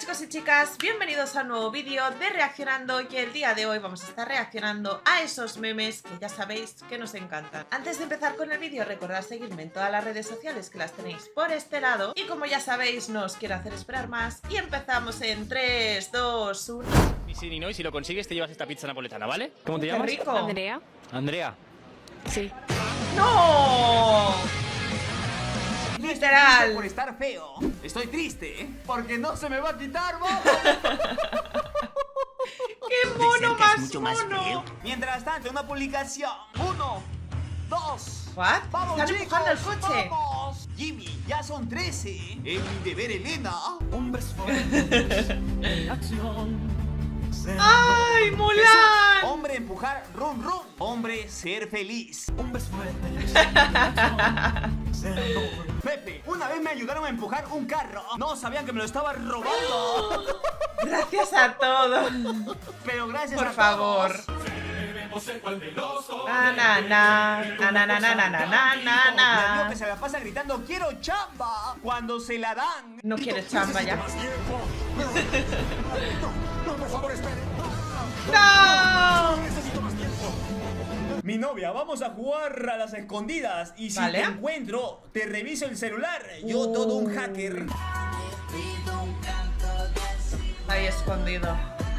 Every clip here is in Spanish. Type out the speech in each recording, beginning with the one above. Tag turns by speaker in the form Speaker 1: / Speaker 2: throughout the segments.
Speaker 1: chicos y chicas, bienvenidos a un nuevo vídeo de Reaccionando y el día de hoy vamos a estar reaccionando a esos memes que ya sabéis que nos encantan. Antes de empezar con el vídeo, recordad seguirme en todas las redes sociales que las tenéis por este lado y como ya sabéis no os quiero hacer esperar más y empezamos en 3, 2, 1...
Speaker 2: Ni sí ni no, y si lo consigues te llevas esta pizza napoletana, ¿vale? ¿Cómo te
Speaker 1: ¡Qué
Speaker 2: llamas?
Speaker 1: rico!
Speaker 3: Andrea.
Speaker 2: Andrea.
Speaker 3: Sí.
Speaker 1: ¡No! Literal.
Speaker 4: Por estar feo. Estoy triste, porque no se me va a quitar, vamos.
Speaker 1: ¡Qué mono más
Speaker 4: Mucho más
Speaker 1: mono!
Speaker 4: feo. Mientras tanto, una publicación. 1, 2.
Speaker 1: ¿What?
Speaker 4: Vamos,
Speaker 1: Están
Speaker 4: chicos,
Speaker 1: empujando el coche.
Speaker 4: Vamos. Jimmy, ya son 13. Es mi deber, Elena.
Speaker 1: ¡Ay, Mulan!
Speaker 4: Hombre, empujar, rum, rum. Hombre, ser feliz. Pepe, una vez me ayudaron a empujar un carro. No sabían que me lo estaba robando.
Speaker 1: Gracias a todos.
Speaker 4: Pero gracias
Speaker 1: Por
Speaker 4: a
Speaker 1: favor. Na na na na na na na na na na
Speaker 4: Mi amigo
Speaker 1: na.
Speaker 4: que se la pasa gritando quiero chamba cuando se la dan.
Speaker 1: No quieres chamba ya.
Speaker 5: No, por favor, espere.
Speaker 1: ¡No!
Speaker 4: Mi novia, vamos a jugar a las escondidas. Y si
Speaker 1: Vale.
Speaker 4: te encuentro, te reviso el celular. Yo todo un hacker.
Speaker 1: Ahí escondido.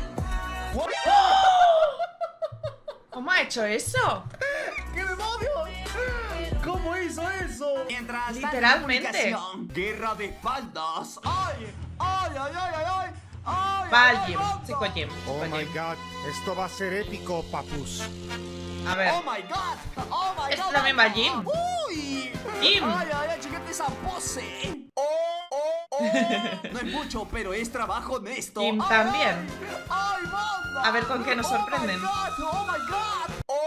Speaker 1: ¿Cómo ha hecho eso?
Speaker 4: ¡Qué demonios! ¿Cómo hizo eso? Mientras
Speaker 1: Literalmente.
Speaker 4: publicación, guerra de espaldas. ¡Ay! ¡Ay, ay, ay, ay! ¡Ay! ¡Ay!
Speaker 1: Va al
Speaker 4: ay,
Speaker 1: gym,
Speaker 4: vamos!
Speaker 1: chico gym.
Speaker 5: Oh my god, esto va a ser épico, papus.
Speaker 1: A ver.
Speaker 4: ¡Oh my god! ¡Oh my
Speaker 1: Esto
Speaker 4: god!
Speaker 1: también va al gym.
Speaker 4: ¡Uy!
Speaker 1: Gym.
Speaker 4: ¡Ay, ay, ay! ¡Chequete esa pose! No es mucho, pero es trabajo honesto.
Speaker 1: Gym
Speaker 4: ¡Ay,
Speaker 1: también.
Speaker 4: ¡Ay, banda!
Speaker 1: A ver con qué nos sorprenden.
Speaker 4: ¡Oh my god!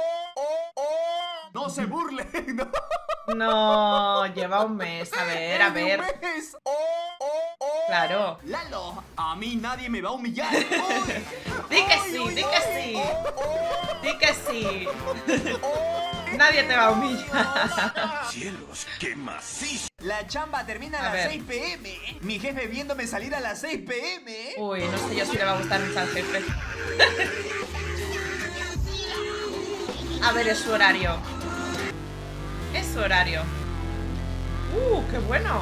Speaker 4: ¡No se burlen! ¡No!
Speaker 1: No, lleva un mes. A ver, a
Speaker 4: ¡Es de un
Speaker 1: ver.
Speaker 4: mes!
Speaker 1: Claro.
Speaker 4: Lalo, a mí nadie me va a humillar. ¡Uy!
Speaker 1: Di que
Speaker 4: ¡Ay,
Speaker 1: sí,
Speaker 4: uy,
Speaker 1: di
Speaker 4: uy!
Speaker 1: que sí. Di que sí. Nadie te va a humillar.
Speaker 5: Cielos, qué macizo.
Speaker 4: La chamba termina a
Speaker 1: A
Speaker 4: las
Speaker 1: ver.
Speaker 4: 6 p.m. Mi jefe viéndome salir a las 6 p.m.
Speaker 1: Uy, no sé yo si le va a gustar mucho al jefe. A ver, es su horario. Es su horario. ¡Qué bueno!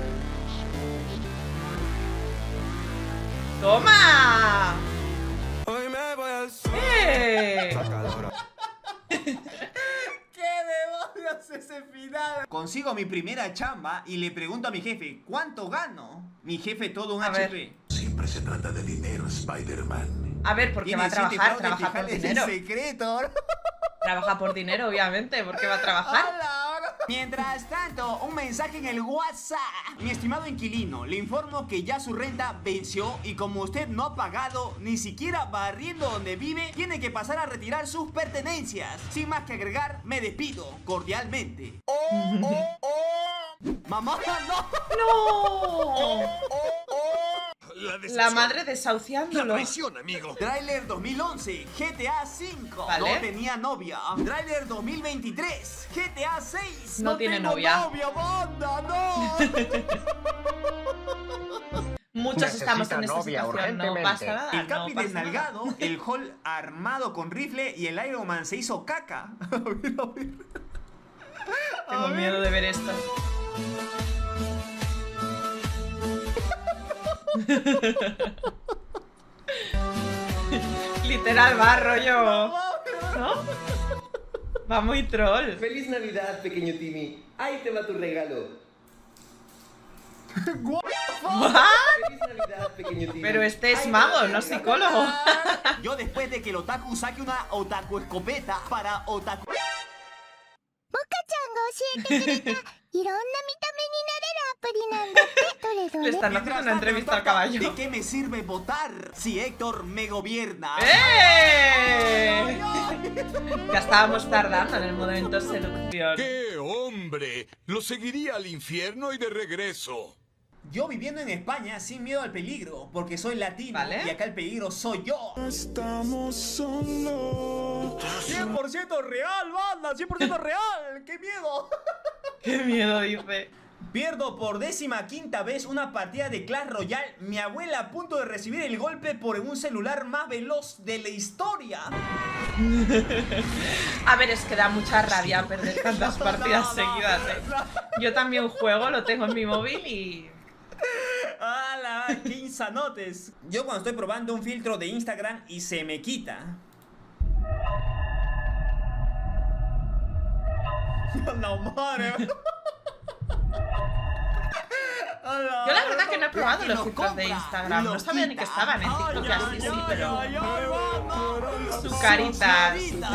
Speaker 1: ¡Toma!
Speaker 5: Hoy me voy al
Speaker 1: ¡Eh!
Speaker 4: ¡Qué demonios ese final! Consigo mi primera chamba y le pregunto a mi jefe, ¿cuánto gano? Mi jefe todo un
Speaker 1: A ver.
Speaker 4: HP.
Speaker 5: Siempre se trata de dinero, Spider-Man.
Speaker 1: A ver, porque va a
Speaker 4: Tiene 7
Speaker 1: trabajar,
Speaker 4: fraudes
Speaker 1: trabaja por
Speaker 4: fiscales
Speaker 1: dinero.
Speaker 4: en secreto.
Speaker 1: Trabaja por dinero, obviamente, porque va a trabajar.
Speaker 4: Mientras tanto, un mensaje en el WhatsApp. Mi estimado inquilino, le informo que ya su renta venció y como usted no ha pagado ni siquiera barriendo donde vive, tiene que pasar a retirar sus pertenencias. Sin más que agregar, me despido cordialmente. Mamá, no.
Speaker 1: ¡No! La madre desahuciándolo.
Speaker 5: Amigo.
Speaker 4: Tráiler 2011, GTA 5.
Speaker 1: Vale.
Speaker 4: No tenía novia. Tráiler 2023, GTA 6.
Speaker 1: No tiene
Speaker 4: tengo
Speaker 1: novia.
Speaker 4: banda, no.
Speaker 1: Muchos estamos en esta
Speaker 6: novia,
Speaker 1: situación, no
Speaker 6: urgentemente.
Speaker 1: pasa nada.
Speaker 4: El Capi
Speaker 1: no pasa
Speaker 4: desnalgado,
Speaker 1: nada.
Speaker 4: el Hulk armado con rifle y el Iron Man se hizo caca. A ver, a ver.
Speaker 1: Tengo miedo de ver esto. Literal va rollo, ¿no? Va muy troll.
Speaker 7: ¡Feliz Navidad, pequeño Timmy! ¡Ahí te va tu regalo!
Speaker 1: ¿What?
Speaker 7: ¡Feliz Navidad, pequeño Timmy!
Speaker 1: Pero este es
Speaker 7: Ahí te
Speaker 1: mago,
Speaker 7: va tu
Speaker 1: no
Speaker 7: regalo.
Speaker 1: psicólogo.
Speaker 4: Yo después de que el otaku saque una otaku escopeta para otaku.
Speaker 1: Le están haciendo una entrevista al caballo.
Speaker 4: ¿De qué me sirve votar si Héctor me gobierna?
Speaker 1: ¡Eh! Ya estábamos tardando en el momento seducción.
Speaker 5: ¡Qué hombre! Lo seguiría al infierno y de regreso.
Speaker 4: Yo viviendo en España sin miedo al peligro, porque soy latino
Speaker 1: ¿Vale?
Speaker 4: y acá el peligro soy yo.
Speaker 5: Estamos solos.
Speaker 4: 100% real, banda, 100% real. ¡Qué miedo!
Speaker 1: ¡Qué miedo, dice!
Speaker 4: Pierdo por 15ª vez una partida de Clash Royale. Mi abuela a punto de recibir el golpe por un celular más veloz de la historia.
Speaker 1: A ver, es que da mucha rabia perder tantas partidas seguidas, ¿eh? Yo también juego, lo tengo en mi móvil y...
Speaker 4: ¡Hala! ¡Qué insanotes! Yo cuando estoy probando un filtro de Instagram y se me quita. ¡La madre!
Speaker 1: Yo la verdad que no he probado los filtros de Instagram. No sabía ni que estaban en TikTok y así, sí, pero... Su carita...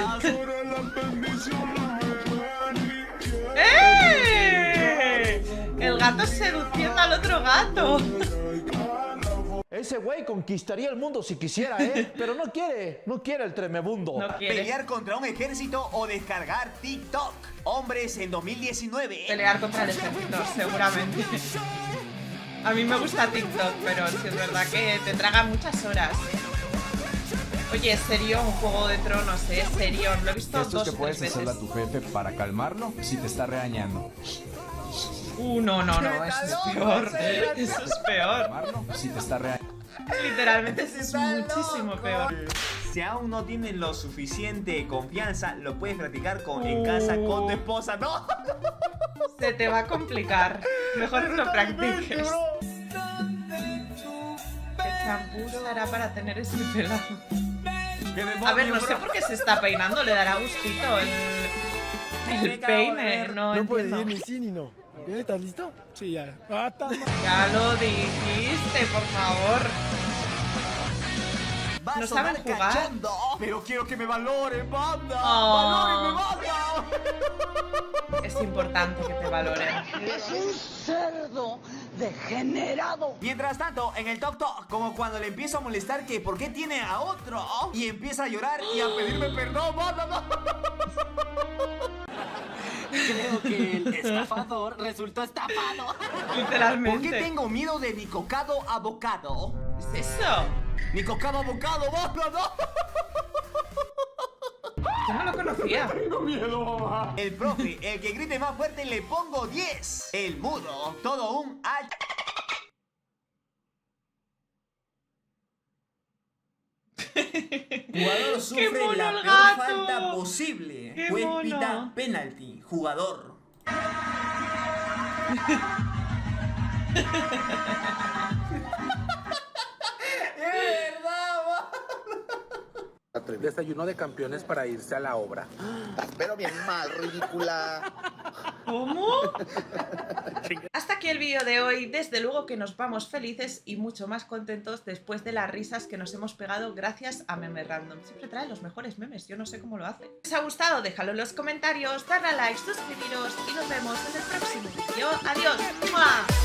Speaker 1: ¡Eh! El gato seduciendo al otro gato.
Speaker 3: Ese güey conquistaría el mundo si quisiera, pero no quiere el tremebundo.
Speaker 1: No quiere.
Speaker 4: Pelear contra un ejército o descargar TikTok. Hombres en 2019.
Speaker 1: Pelear contra el ejército, seguramente. A mí me gusta TikTok, pero sí es verdad que te traga muchas horas. Oye, serio, un Juego de Tronos, serio. Lo he visto
Speaker 6: Esto es
Speaker 1: 2
Speaker 6: que
Speaker 1: o 3
Speaker 6: puedes
Speaker 1: veces.
Speaker 6: hacerle a tu jefe para calmarlo si te está regañando.
Speaker 1: No, eso es peor. Eso es peor.
Speaker 6: Calmarlo si te está regañando.
Speaker 1: Literalmente eso es muchísimo peor.
Speaker 4: Si aún no tienes lo suficiente confianza, lo puedes practicar en casa con tu esposa. ¡No!
Speaker 1: Se te va a complicar. Mejor no lo practiques. ¿Qué champú usará para tener ese pelado? A ver, no sé por qué se está peinando. Le dará gustito el peine. No
Speaker 8: puede
Speaker 1: entiendo.
Speaker 8: ir ni sí ni no. ¿Estás listo? Sí, ya.
Speaker 1: Ya lo dijiste, por favor.
Speaker 4: Va a
Speaker 1: No
Speaker 4: sonar
Speaker 1: saben jugar.
Speaker 4: cachondo, pero quiero que me valoren, banda.
Speaker 1: Oh.
Speaker 4: ¡Valórenme, banda!
Speaker 1: Es importante que te valoren.
Speaker 9: Es un cerdo degenerado.
Speaker 4: Mientras tanto, en el TikTok, como cuando le empiezo a molestar que por qué tiene a otro y empieza a llorar y a pedirme perdón, banda, no.
Speaker 9: Creo que el estafador resultó estafado.
Speaker 4: ¿Por
Speaker 1: Literalmente.
Speaker 4: qué tengo miedo de mi cocado abocado?
Speaker 1: ¿Qué es eso?
Speaker 4: Mi cocado abocado, banda, no.
Speaker 1: Yo no lo conocía.
Speaker 4: El profe, el que grite más fuerte le pongo 10. El mudo, todo un Jugador sufre
Speaker 1: mono
Speaker 4: la
Speaker 1: el
Speaker 4: peor
Speaker 1: gato!
Speaker 4: falta posible.
Speaker 1: ¡Qué
Speaker 4: Juez
Speaker 1: mono!
Speaker 4: pita penalti. Jugador.
Speaker 8: Desayuno de campeones para irse a la obra.
Speaker 10: Pero bien mal, ridícula.
Speaker 1: ¿Cómo? Hasta aquí el vídeo de hoy. Desde luego que nos vamos felices y mucho más contentos después de las risas que nos hemos pegado gracias a Meme Random. Siempre trae los mejores memes, yo no sé cómo lo hace. Si os ha gustado, déjalo en los comentarios, darle a like, suscribiros y nos vemos en el próximo vídeo. ¡Adiós! ¡Mua!